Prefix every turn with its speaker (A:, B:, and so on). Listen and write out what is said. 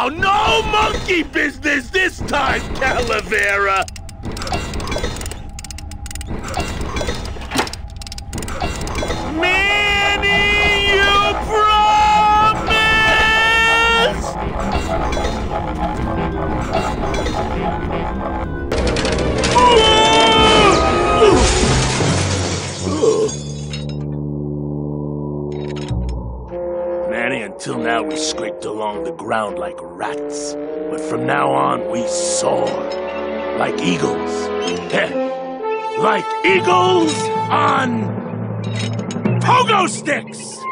A: Now, no monkey business this time, Calavera! Manny, you promise! Manny, until now we scraped along the ground like rats. But from now on, we soar. Like eagles. Like eagles on pogo sticks!